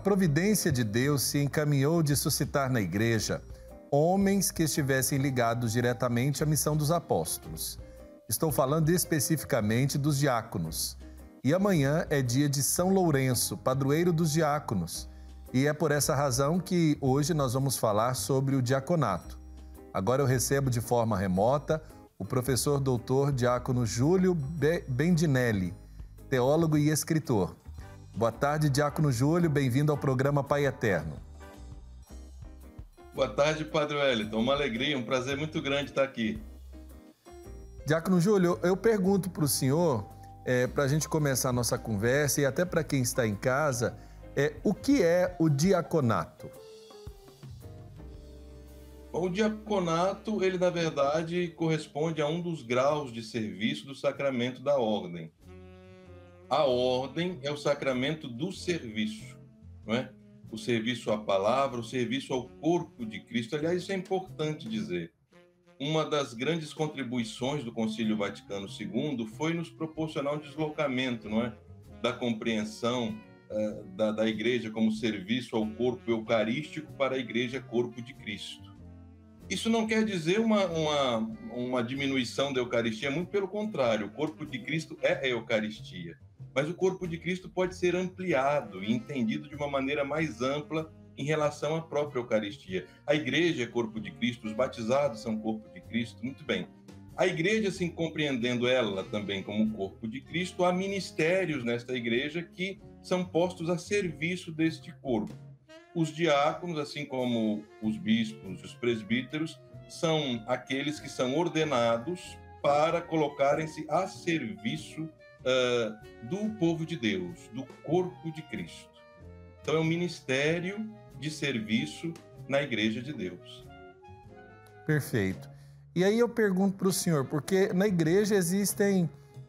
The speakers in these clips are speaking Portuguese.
providência de Deus se encaminhou de suscitar na igreja homens que estivessem ligados diretamente à missão dos apóstolos. Estou falando especificamente dos diáconos. E amanhã é dia de São Lourenço, padroeiro dos diáconos. E é por essa razão que hoje nós vamos falar sobre o diaconato. Agora eu recebo de forma remota o professor doutor diácono Júlio Bendinelli, teólogo e escritor. Boa tarde, diácono Júlio, bem-vindo ao programa Pai Eterno. Boa tarde, Padre Wellington, uma alegria, um prazer muito grande estar aqui. Diácono Júlio, eu pergunto para o senhor, para a gente começar a nossa conversa e até para quem está em casa, o que é o diaconato? O diaconato, ele na verdade corresponde a um dos graus de serviço do sacramento da ordem. A ordem é o sacramento do serviço, não é? O serviço à palavra, o serviço ao corpo de Cristo. Aliás, isso é importante dizer. Uma das grandes contribuições do Concílio Vaticano II foi nos proporcionar um deslocamento, não é? Da compreensão da igreja como serviço ao corpo eucarístico para a igreja corpo de Cristo. Isso não quer dizer uma diminuição da Eucaristia, muito pelo contrário, o corpo de Cristo é a Eucaristia. Mas o corpo de Cristo pode ser ampliado e entendido de uma maneira mais ampla em relação à própria Eucaristia. A igreja é corpo de Cristo, os batizados são corpo de Cristo, muito bem. A igreja, assim, compreendendo ela também como corpo de Cristo, há ministérios nesta igreja que são postos a serviço deste corpo. Os diáconos, assim como os bispos e os presbíteros, são aqueles que são ordenados para colocarem-se a serviço do povo de Deus, do corpo de Cristo. Então é um ministério de serviço na Igreja de Deus. Perfeito. E aí eu pergunto para o senhor, porque na igreja existem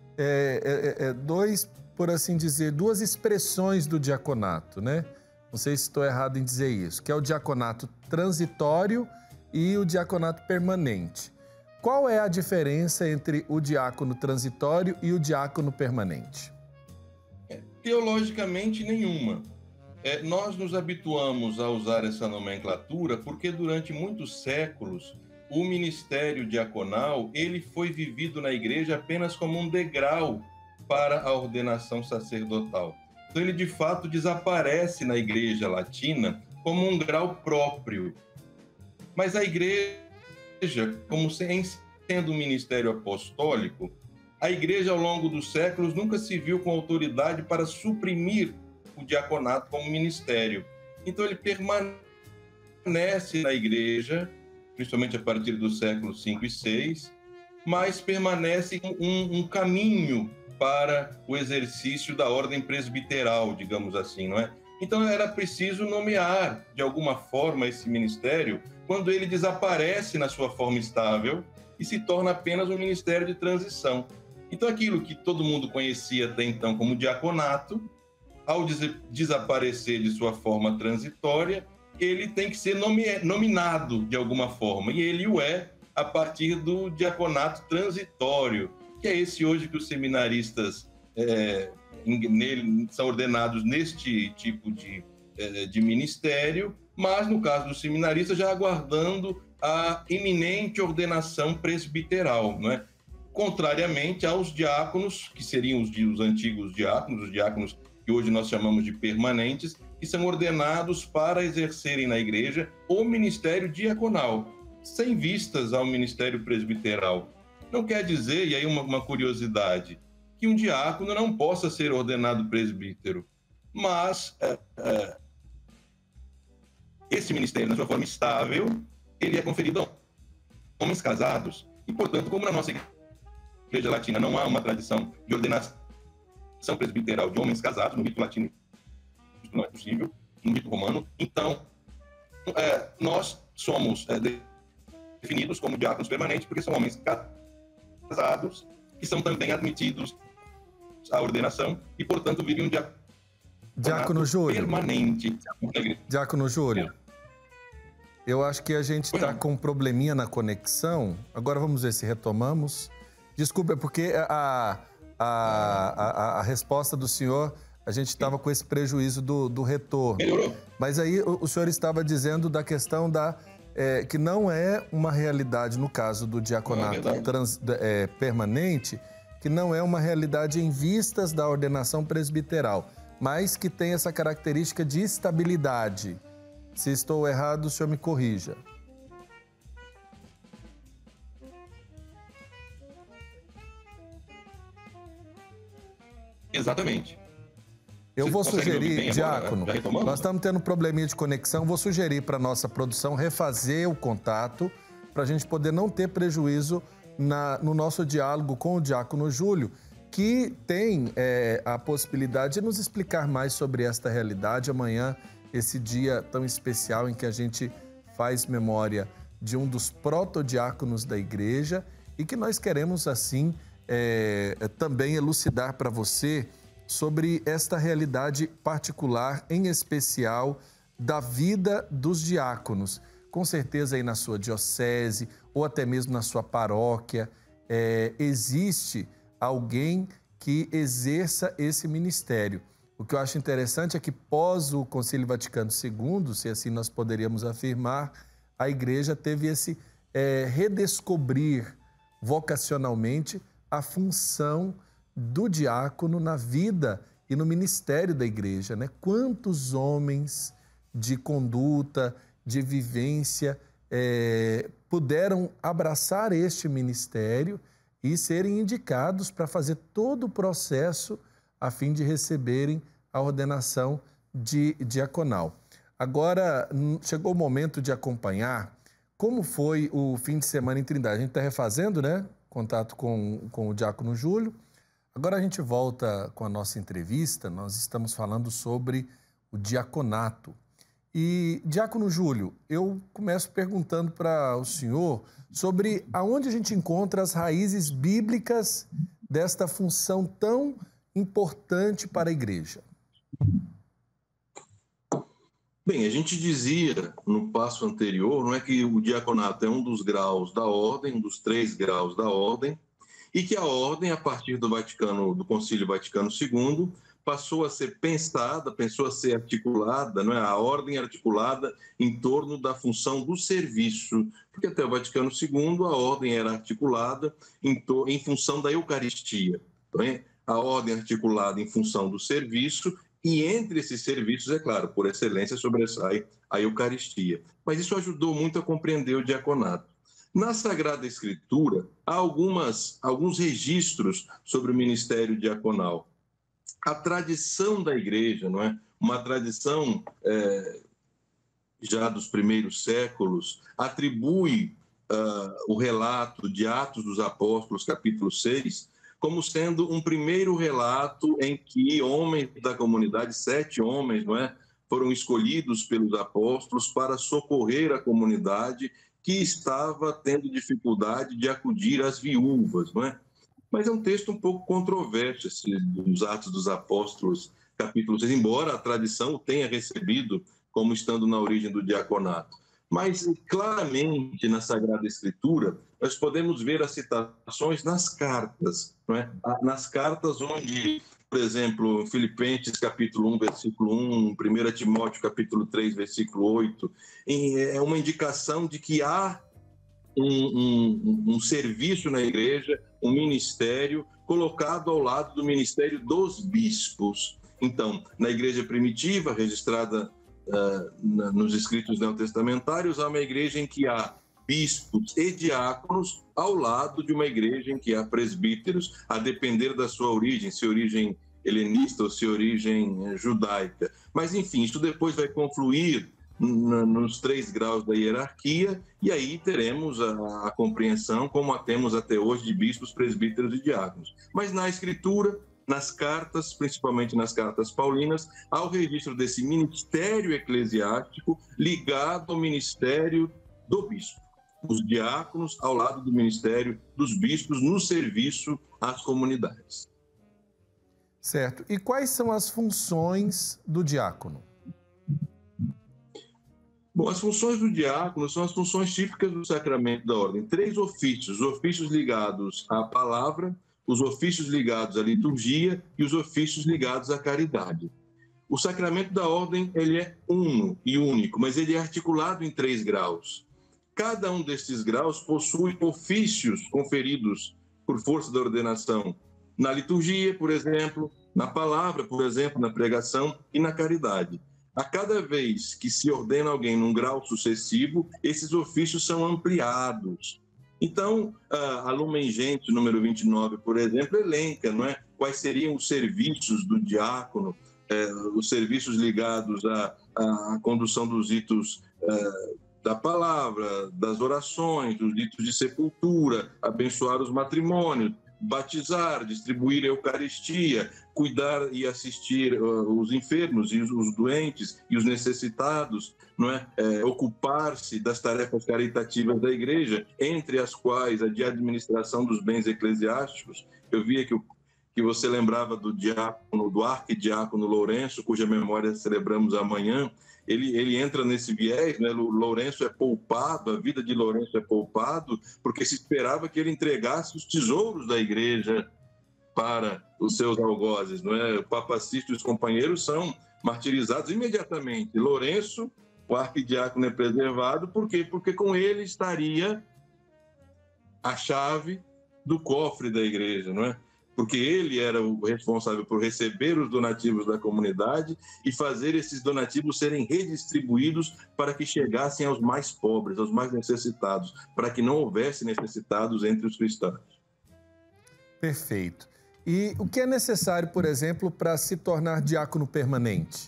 por assim dizer, duas expressões do diaconato, né? Não sei se estou errado em dizer isso, que é o diaconato transitório e o diaconato permanente. Qual é a diferença entre o diácono transitório e o diácono permanente? Teologicamente, nenhuma. Nós nos habituamos a usar essa nomenclatura porque durante muitos séculos o ministério diaconal ele foi vivido na igreja apenas como um degrau para a ordenação sacerdotal. Então ele de fato desaparece na igreja latina como um grau próprio. Mas a igreja, como sendo um ministério apostólico, a igreja ao longo dos séculos nunca se viu com autoridade para suprimir o diaconato como ministério. Então ele permanece na igreja, principalmente a partir dos séculos V e VI, mas permanece um caminho para o exercício da ordem presbiteral, digamos assim, não é? Então era preciso nomear de alguma forma esse ministério quando ele desaparece na sua forma estável e se torna apenas um ministério de transição. Então aquilo que todo mundo conhecia até então como diaconato, ao desaparecer de sua forma transitória, ele tem que ser nominado de alguma forma, e ele o é a partir do diaconato transitório, que é esse hoje que os seminaristas são ordenados neste tipo de ministério, mas no caso dos seminaristas já aguardando a iminente ordenação presbiteral, não é? Contrariamente aos diáconos, que seriam os antigos diáconos, os diáconos que hoje nós chamamos de permanentes, que são ordenados para exercerem na igreja o ministério diaconal, sem vistas ao ministério presbiteral. Não quer dizer, e aí uma curiosidade, que um diácono não possa ser ordenado presbítero, mas esse ministério, na sua forma estável, ele é conferido a homens casados, e, portanto, como na nossa igreja latina não há uma tradição de ordenação presbiteral de homens casados, no rito latino isso não é possível, no rito romano, então nós somos definidos como diáconos permanentes porque são homens casados que são também admitidos à ordenação e, portanto, vivem um diácono Júlio permanente. Diácono Júlio, eu acho que a gente está com um probleminha na conexão. Agora vamos ver se retomamos. Desculpa, é porque a resposta do senhor a gente estava com esse prejuízo do retorno. Melhorou. Mas aí o senhor estava dizendo da questão que não é uma realidade, no caso do diaconato permanente, que não é uma realidade em vistas da ordenação presbiteral, mas que tem essa característica de estabilidade. Se estou errado, o senhor me corrija. Exatamente. Eu vou sugerir, Diácono, agora, nós estamos tendo um probleminha de conexão, vou sugerir para a nossa produção refazer o contato para a gente poder não ter prejuízo no nosso diálogo com o Diácono Júlio, que tem a possibilidade de nos explicar mais sobre esta realidade. Amanhã, esse dia tão especial em que a gente faz memória de um dos protodiáconos da igreja e que nós queremos, assim, também elucidar para você sobre esta realidade particular, em especial, da vida dos diáconos. Com certeza aí na sua diocese ou até mesmo na sua paróquia, existe alguém que exerça esse ministério. O que eu acho interessante é que pós o Concílio Vaticano II, se assim nós poderíamos afirmar, a igreja teve esse redescobrir vocacionalmente a função do diácono na vida e no ministério da igreja, né? Quantos homens de conduta, de vivência, puderam abraçar este ministério e serem indicados para fazer todo o processo a fim de receberem a ordenação diaconal. Agora, chegou o momento de acompanhar como foi o fim de semana em Trindade. A gente está refazendo, né? Contato com o Diácono Júlio. Agora a gente volta com a nossa entrevista. Nós estamos falando sobre o diaconato. E, Diácono Júlio, eu começo perguntando para o senhor sobre aonde a gente encontra as raízes bíblicas desta função tão importante para a igreja. Bem, a gente dizia no passo anterior, não é que o diaconato é um dos graus da ordem, um dos 3 graus da ordem, e que a ordem, a partir do Concílio Vaticano II, passou a ser pensada, pensou a ser articulada, não é? A ordem articulada em torno da função do serviço, porque até o Vaticano II a ordem era articulada em função da Eucaristia, não é? A ordem articulada em função do serviço, e entre esses serviços, é claro, por excelência sobressai a Eucaristia. Mas isso ajudou muito a compreender o diaconato. Na Sagrada Escritura, há alguns registros sobre o ministério diaconal. A tradição da igreja, não é? Uma tradição já dos primeiros séculos, atribui o relato de Atos dos Apóstolos, capítulo 6, como sendo um primeiro relato em que homens da comunidade, 7 homens, não é, foram escolhidos pelos apóstolos para socorrer a comunidade que estava tendo dificuldade de acudir às viúvas, não é? Mas é um texto um pouco controverso, esse dos Atos dos Apóstolos, capítulo 6, embora a tradição o tenha recebido como estando na origem do diaconato. Mas, claramente, na Sagrada Escritura, nós podemos ver as citações nas cartas, não é? Nas cartas onde, por exemplo, Filipenses, capítulo 1, versículo 1, 1 Timóteo, capítulo 3, versículo 8, é uma indicação de que há um serviço na igreja, um ministério colocado ao lado do ministério dos bispos. Então, na igreja primitiva, registrada nos escritos neotestamentários, há uma igreja em que há bispos e diáconos ao lado de uma igreja em que há presbíteros, a depender da sua origem, se origem helenista ou se origem judaica. Mas, enfim, isso depois vai confluir nos 3 graus da hierarquia, e aí teremos a compreensão, como a temos até hoje, de bispos, presbíteros e diáconos. Mas na Escritura, nas cartas, principalmente nas cartas paulinas, há o registro desse ministério eclesiástico ligado ao ministério do bispo. Os diáconos ao lado do ministério dos bispos no serviço às comunidades. Certo. E quais são as funções do diácono? Bom, as funções do diácono são as funções típicas do sacramento da ordem. 3 ofícios, ofícios ligados à palavra, os ofícios ligados à liturgia e os ofícios ligados à caridade. O sacramento da ordem, ele é uno e único, mas ele é articulado em 3 graus. Cada um desses graus possui ofícios conferidos por força da ordenação. Na liturgia, por exemplo, na palavra, por exemplo, na pregação e na caridade. A cada vez que se ordena alguém num grau sucessivo, esses ofícios são ampliados. Então, a Lumen Gentium, número 29, por exemplo, elenca, não é? Quais seriam os serviços do diácono, os serviços ligados à condução dos ritos da palavra, das orações, dos ritos de sepultura, abençoar os matrimônios, batizar, distribuir a Eucaristia, cuidar e assistir os enfermos e os doentes e os necessitados, não é? Ocupar-se das tarefas caritativas da Igreja, entre as quais a de administração dos bens eclesiásticos. Eu via que você lembrava do diácono, do arquidiácono Lourenço, cuja memória celebramos amanhã. Ele entra nesse viés, né? Lourenço é poupado, a vida de Lourenço é poupado, porque se esperava que ele entregasse os tesouros da Igreja para os seus algozes, não é? O Papa Sisto e os companheiros são martirizados imediatamente. Lourenço, o arquidiácono, é preservado, por quê? Porque com ele estaria a chave do cofre da Igreja, não é? Porque ele era o responsável por receber os donativos da comunidade e fazer esses donativos serem redistribuídos para que chegassem aos mais pobres, aos mais necessitados, para que não houvesse necessitados entre os cristãos. Perfeito. E o que é necessário, por exemplo, para se tornar diácono permanente?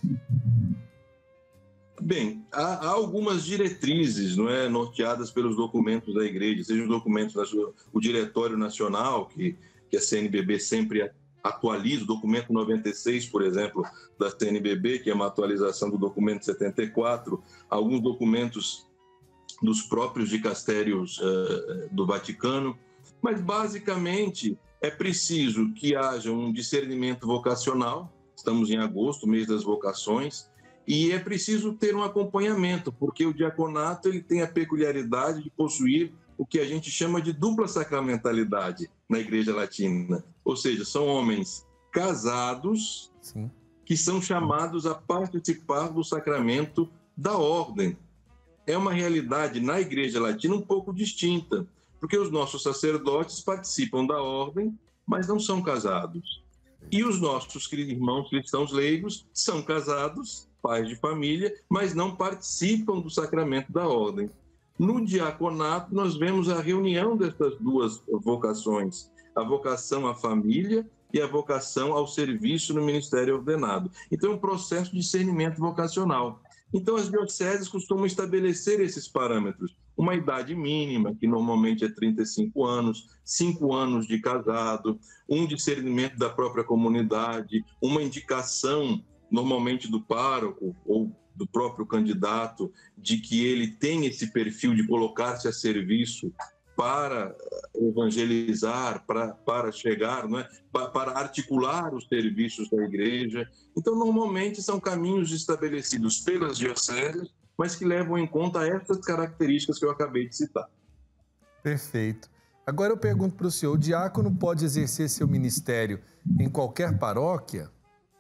Bem, há algumas diretrizes, não é, norteadas pelos documentos da Igreja, seja os documentos o Diretório Nacional, que a CNBB sempre atualiza, o documento 96, por exemplo, da CNBB, que é uma atualização do documento 74, alguns documentos dos próprios dicastérios do Vaticano, mas basicamente é preciso que haja um discernimento vocacional. Estamos em agosto, mês das vocações, e é preciso ter um acompanhamento, porque o diaconato ele tem a peculiaridade de possuir o que a gente chama de dupla sacramentalidade na Igreja Latina. Ou seja, são homens casados. Sim. Que são chamados a participar do sacramento da ordem. É uma realidade na Igreja Latina um pouco distinta, porque os nossos sacerdotes participam da ordem, mas não são casados. E os nossos irmãos cristãos leigos são casados, pais de família, mas não participam do sacramento da ordem. No diaconato, nós vemos a reunião dessas duas vocações, a vocação à família e a vocação ao serviço no ministério ordenado. Então, é um processo de discernimento vocacional. Então, as dioceses costumam estabelecer esses parâmetros. Uma idade mínima, que normalmente é 35 anos, 5 anos de casado, um discernimento da própria comunidade, uma indicação, normalmente do pároco ou do próprio candidato, de que ele tem esse perfil de colocar-se a serviço para evangelizar, para chegar, não é? Para articular os serviços da Igreja. Então, normalmente, são caminhos estabelecidos pelas dioceses, mas que levam em conta essas características que eu acabei de citar. Perfeito. Agora eu pergunto para o senhor, o diácono pode exercer seu ministério em qualquer paróquia?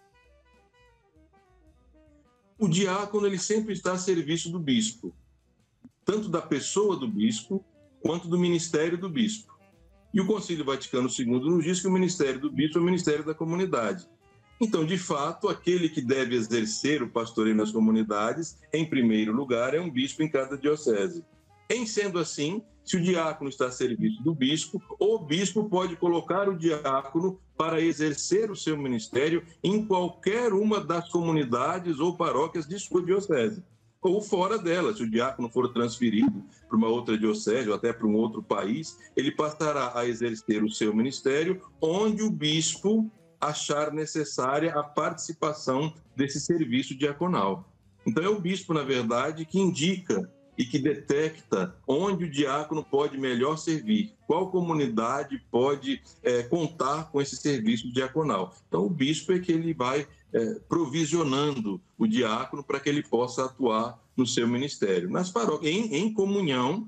O diácono ele sempre está a serviço do bispo, tanto da pessoa do bispo, quanto do ministério do bispo. E o Concílio Vaticano II nos diz que o ministério do bispo é o ministério da comunidade. Então, de fato, aquele que deve exercer o pastoreio nas comunidades, em primeiro lugar, é um bispo em cada diocese. Em sendo assim, se o diácono está a serviço do bispo, o bispo pode colocar o diácono para exercer o seu ministério em qualquer uma das comunidades ou paróquias de sua diocese, ou fora dela. Se o diácono for transferido para uma outra diocese ou até para um outro país, ele passará a exercer o seu ministério onde o bispo achar necessária a participação desse serviço diaconal. Então é o bispo, na verdade, que indica e que detecta onde o diácono pode melhor servir, qual comunidade pode contar com esse serviço diaconal. Então, o bispo é que ele vai provisionando o diácono para que ele possa atuar no seu ministério. Nas paróquias, em comunhão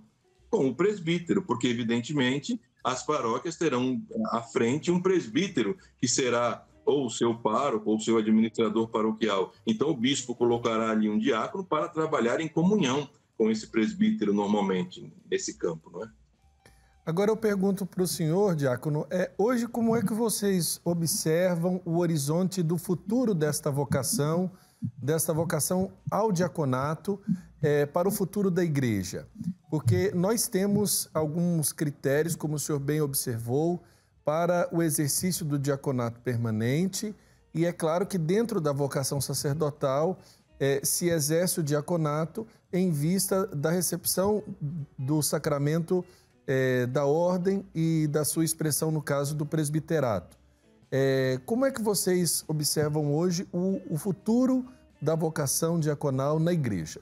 com o presbítero, porque, evidentemente, as paróquias terão à frente um presbítero, que será ou o seu pároco ou o seu administrador paroquial. Então, o bispo colocará ali um diácono para trabalhar em comunhão com esse presbítero, normalmente, nesse campo, não é? Agora eu pergunto para o senhor, diácono, hoje como é que vocês observam o horizonte do futuro desta vocação ao diaconato para o futuro da igreja? Porque nós temos alguns critérios, como o senhor bem observou, para o exercício do diaconato permanente, e é claro que dentro da vocação sacerdotal se exerce o diaconato em vista da recepção do sacramento da ordem e da sua expressão no caso do presbiterato. Como é que vocês observam hoje o futuro da vocação diaconal na igreja?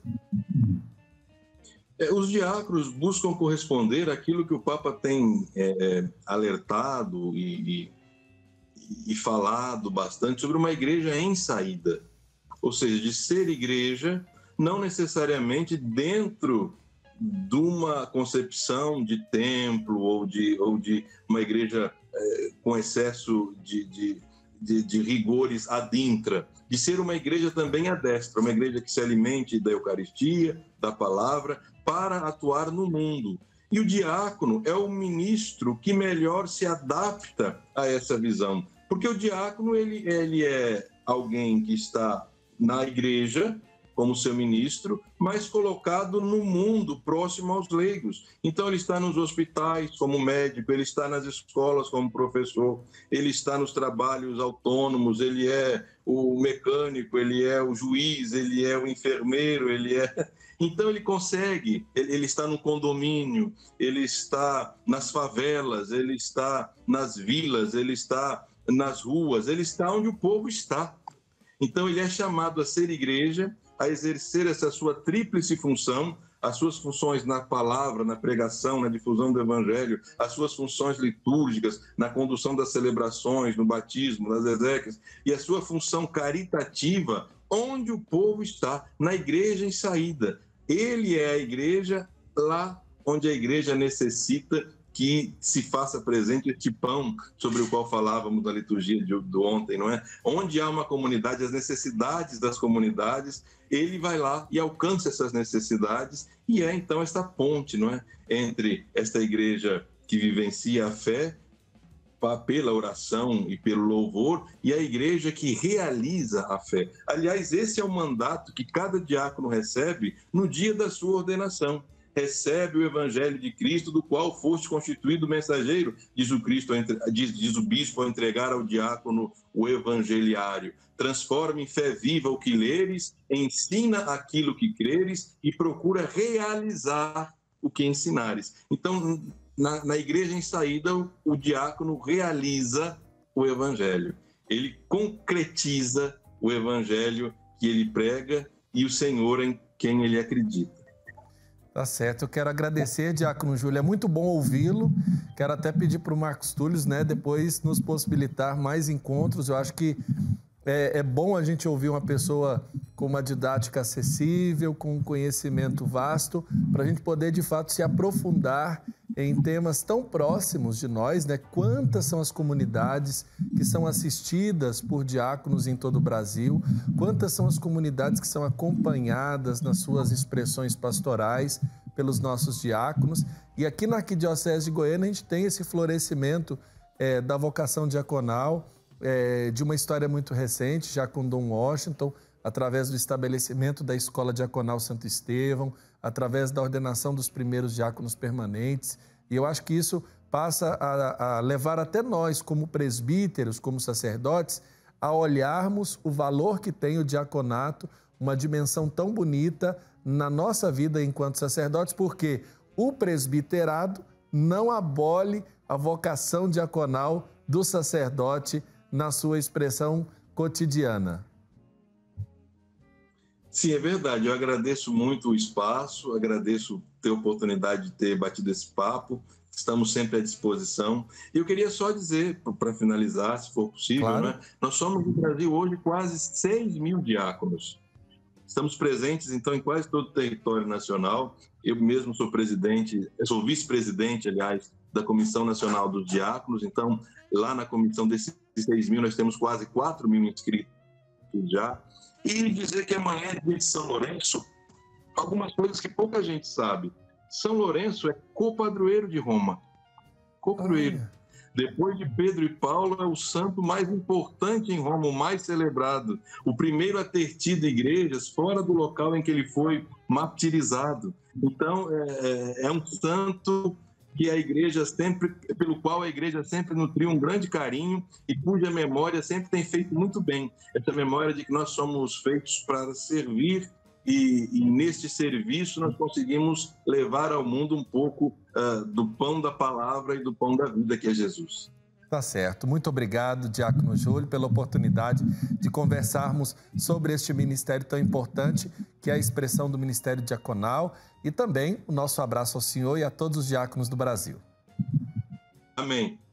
Os diáconos buscam corresponder àquilo que o Papa tem alertado e falado bastante sobre uma igreja em saída. Ou seja, de ser igreja, não necessariamente dentro de uma concepção de templo ou de uma igreja com excesso de rigores ad intra, de ser uma igreja também adestra, uma igreja que se alimente da Eucaristia, da palavra, para atuar no mundo. E o diácono é o ministro que melhor se adapta a essa visão, porque o diácono ele é alguém que está na igreja como seu ministro, mas colocado no mundo, próximo aos leigos. Então, ele está nos hospitais como médico, ele está nas escolas como professor, ele está nos trabalhos autônomos, ele é o mecânico, ele é o juiz, ele é o enfermeiro, Então, ele consegue, ele está no condomínio, ele está nas favelas, ele está nas vilas, ele está nas ruas, ele está onde o povo está. Então, ele é chamado a ser igreja, a exercer essa sua tríplice função, as suas funções na palavra, na pregação, na difusão do evangelho, as suas funções litúrgicas, na condução das celebrações, no batismo, nas exéquias, e a sua função caritativa, onde o povo está, na igreja em saída. Ele é a igreja lá onde a igreja necessita que se faça presente este pão sobre o qual falávamos na liturgia de ontem, não é? Onde há uma comunidade, as necessidades das comunidades, ele vai lá e alcança essas necessidades e é então esta ponte, não é? Entre esta igreja que vivencia a fé pela oração e pelo louvor e a igreja que realiza a fé. Aliás, esse é o mandato que cada diácono recebe no dia da sua ordenação. Recebe o evangelho de Cristo, do qual foste constituído mensageiro, diz o bispo ao entregar ao diácono o evangeliário. Transforma em fé viva o que leres, ensina aquilo que creres e procura realizar o que ensinares. Então, na igreja em saída, o diácono realiza o evangelho. Ele concretiza o evangelho que ele prega e o Senhor em quem ele acredita. Tá certo, eu quero agradecer, diácono Júlio, é muito bom ouvi-lo, quero até pedir para o Marcos Túlio, né, depois nos possibilitar mais encontros, eu acho que é bom a gente ouvir uma pessoa com uma didática acessível, com um conhecimento vasto, para a gente poder, de fato, se aprofundar em temas tão próximos de nós, né? Quantas são as comunidades que são assistidas por diáconos em todo o Brasil, quantas são as comunidades que são acompanhadas nas suas expressões pastorais pelos nossos diáconos. E aqui na Arquidiocese de Goiânia a gente tem esse florescimento da vocação diaconal, de uma história muito recente, já com Dom Washington, através do estabelecimento da Escola Diaconal Santo Estevão, através da ordenação dos primeiros diáconos permanentes. E eu acho que isso passa a levar até nós, como presbíteros, como sacerdotes, a olharmos o valor que tem o diaconato, uma dimensão tão bonita na nossa vida enquanto sacerdotes, porque o presbiterado não abole a vocação diaconal do sacerdote na sua expressão cotidiana. Sim, é verdade. Eu agradeço muito o espaço, agradeço ter a oportunidade de ter batido esse papo. Estamos sempre à disposição. E eu queria só dizer, para finalizar, se for possível, claro, né? Nós somos no Brasil hoje quase 6 mil diáconos. Estamos presentes, então, em quase todo o território nacional. Eu mesmo sou vice-presidente, aliás, da Comissão Nacional dos Diáconos. Então, lá na comissão desses 6.000, nós temos quase 4.000 inscritos já. E dizer que amanhã é dia de São Lourenço, algumas coisas que pouca gente sabe. São Lourenço é copadroeiro de Roma. Copadroeiro. Depois de Pedro e Paulo, é o santo mais importante em Roma, o mais celebrado. O primeiro a ter tido igrejas fora do local em que ele foi martirizado. Então, é um santo que a igreja sempre, pelo qual a igreja sempre nutriu um grande carinho e cuja memória sempre tem feito muito bem. Essa memória de que nós somos feitos para servir e neste serviço nós conseguimos levar ao mundo um pouco do pão da palavra e do pão da vida, que é Jesus. Tá certo. Muito obrigado, Diácono Júlio, pela oportunidade de conversarmos sobre este ministério tão importante, que é a expressão do ministério diaconal, e também o nosso abraço ao senhor e a todos os diáconos do Brasil. Amém.